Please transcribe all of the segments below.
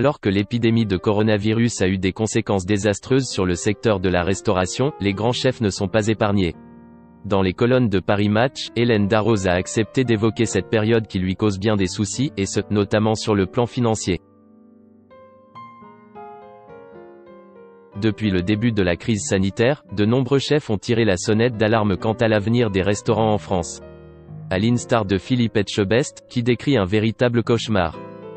Alors que l'épidémie de coronavirus a eu des conséquences désastreuses sur le secteur de la restauration, les grands chefs ne sont pas épargnés. Dans les colonnes de Paris Match, Hélène Darroze a accepté d'évoquer cette période qui lui cause bien des soucis, et ce, notamment sur le plan financier. Depuis le début de la crise sanitaire, de nombreux chefs ont tiré la sonnette d'alarme quant à l'avenir des restaurants en France. À l'instar de Philippe Etchebest, qui décrit un véritable cauchemar.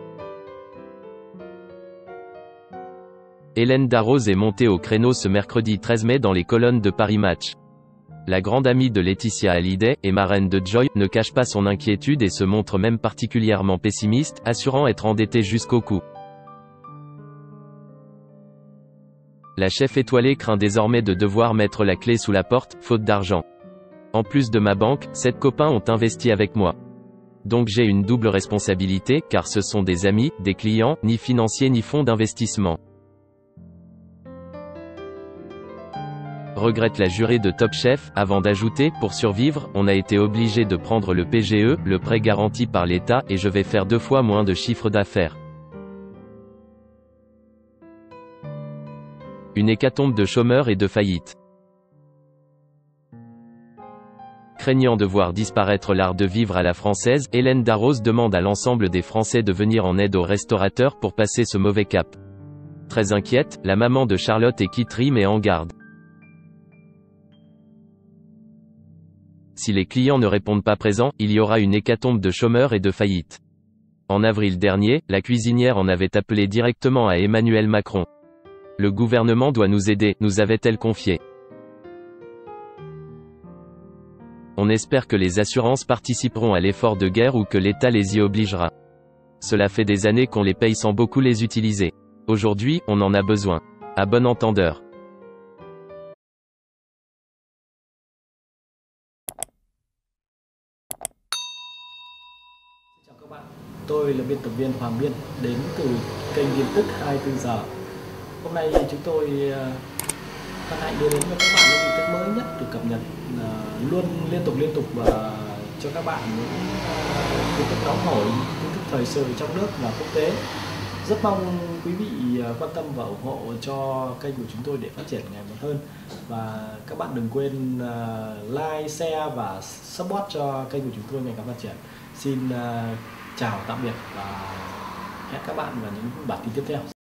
Hélène Darroze est montée au créneau ce mercredi 13 mai dans les colonnes de Paris Match. La grande amie de Laetitia Hallyday, et marraine de Joy, ne cache pas son inquiétude et se montre même particulièrement pessimiste, assurant être endettée jusqu'au cou. La chef étoilée craint désormais de devoir mettre la clé sous la porte, faute d'argent. En plus de ma banque, 7 copains ont investi avec moi. Donc j'ai une double responsabilité, car ce sont des amis, des clients, ni financiers ni fonds d'investissement. Regrette la jurée de Top Chef, avant d'ajouter, pour survivre, on a été obligé de prendre le PGE, le prêt garanti par l'État, et je vais faire 2 fois moins de chiffre d'affaires. Une hécatombe de chômeurs et de faillites. Craignant de voir disparaître l'art de vivre à la française, Hélène Darroze demande à l'ensemble des Français de venir en aide aux restaurateurs pour passer ce mauvais cap. Très inquiète, la maman de Charlotte et Kitry met en garde. Si les clients ne répondent pas présents, il y aura une hécatombe de chômeurs et de faillites. En avril dernier, la cuisinière en avait appelé directement à Emmanuel Macron. Le gouvernement doit nous aider, nous avait-elle confié. On espère que les assurances participeront à l'effort de guerre ou que l'État les y obligera. Cela fait des années qu'on les paye sans beaucoup les utiliser. Aujourd'hui, on en a besoin. À bon entendeur. Chào các bạn, tôi là biên tập viên Hoàng Biên, đến từ kênh tin tức 24 giờ. Hôm nay chúng tôi hân hạnh đưa đến cho các bạn những tin tức mới nhất được cập nhật luôn liên tục và cho các bạn những tin tức nóng hổi, tin tức thời sự trong nước và quốc tế. Rất mong quý vị quan tâm và ủng hộ cho kênh của chúng tôi để phát triển ngày một hơn. Và các bạn đừng quên like, share và support cho kênh của chúng tôi ngày càng phát triển. Xin chào tạm biệt và hẹn các bạn vào những bản tin tiếp theo.